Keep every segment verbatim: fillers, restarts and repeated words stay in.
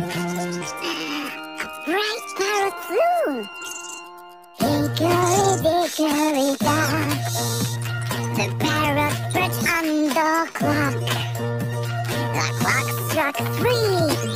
Bright parrot flew. Hickory, dickory, dock. The parrot perched on the clock. The clock struck three.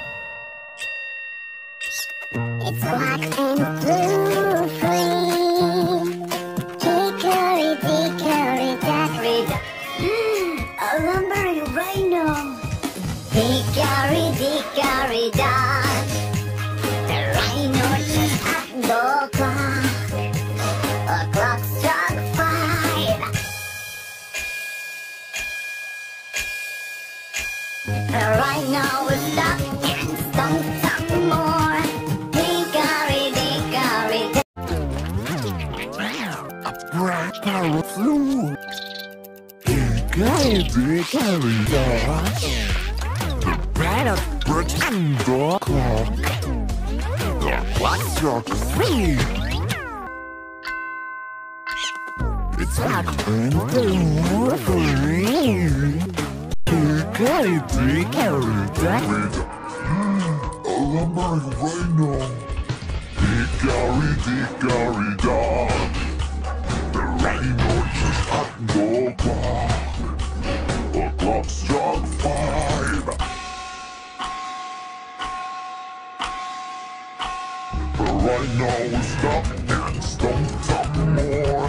It squawked and flew free. Hickory, dickory, dock. A lumbering Raino. Hickory, dickory, dock. The Raino just at the clock. The clock struck five. The Raino was stuck and stumped some more. Hickory, dickory, dock. A bright parrot flew. Hickory, dickory, dock. The parrot perched on the clock. The clock struck three. It's like and flew free. Hickory, dickory, dock. A lumbering Raino. Hickory, dickory, dock. The Raino just at the clock. The clock struck five. The Raino was stuck and stumped some more.